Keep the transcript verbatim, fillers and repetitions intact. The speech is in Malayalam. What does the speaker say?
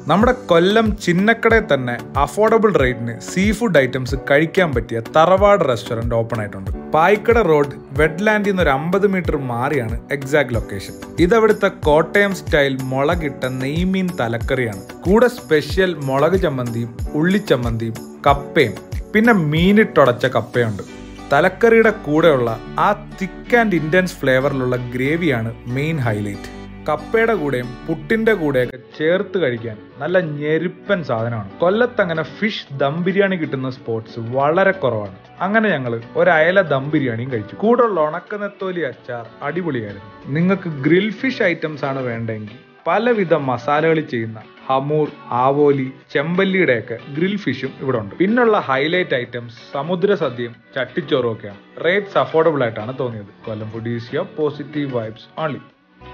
നമ്മുടെ കൊല്ലം ചിന്നക്കടയിൽ തന്നെ അഫോർഡബിൾ റേറ്റിന് സീ ഫുഡ് ഐറ്റംസ് കഴിക്കാൻ പറ്റിയ തറവാട് റെസ്റ്റോറൻറ്റ് ഓപ്പൺ ആയിട്ടുണ്ട്. പായിക്കട റോഡ് വെഡ്ലാൻഡിൽ നിന്ന് ഒരു അമ്പത് മീറ്റർ മാറിയാണ് എക്സാക്ട് ലൊക്കേഷൻ. ഇതവിടുത്തെ കോട്ടയം സ്റ്റൈൽ മുളകിട്ട നെയ്മീൻ തലക്കറിയാണ്. കൂടെ സ്പെഷ്യൽ മുളക് ചമ്മന്തിയും ഉള്ളിച്ചമ്മന്തിയും കപ്പയും പിന്നെ മീനിട്ടുടച്ച കപ്പയുണ്ട്. തലക്കറിയുടെ കൂടെയുള്ള ആ തിക്ക് ആൻഡ് ഇൻറ്റൻസ് ഫ്ലേവറിലുള്ള ഗ്രേവിയാണ് മെയിൻ ഹൈലൈറ്റ്. കപ്പയുടെ കൂടെയും പുട്ടിന്റെ കൂടെയൊക്കെ ചേർത്ത് കഴിക്കാൻ നല്ല ഞെരുപ്പൻ സാധനമാണ്. കൊല്ലത്തങ്ങനെ ഫിഷ് ദം ബിരിയാണി കിട്ടുന്ന സ്പോട്ട്സ് വളരെ കുറവാണ്. അങ്ങനെ ഞങ്ങൾ ഒരു അയല ദം ബിരിയാണിയും കഴിച്ചു. കൂടെയുള്ള ഉണക്ക നെത്തോലി അച്ചാർ അടിപൊളിയായിരുന്നു. നിങ്ങൾക്ക് ഗ്രിൽ ഫിഷ് ഐറ്റംസ് ആണ് വേണ്ടെങ്കിൽ പലവിധ മസാലകൾ ചെയ്യുന്ന ഹമൂർ, ആവോലി, ചെമ്പല്ലിയുടെയൊക്കെ ഗ്രിൽ ഫിഷും ഇവിടെ ഉണ്ട്. പിന്നുള്ള ഹൈലൈറ്റ് ഐറ്റംസ് സമുദ്ര സദ്യയും ചട്ടിച്ചോറും ഒക്കെയാണ്. റേറ്റ്സ് അഫോർഡബിൾ ആയിട്ടാണ് തോന്നിയത്. Kollam food is your positive vibes only.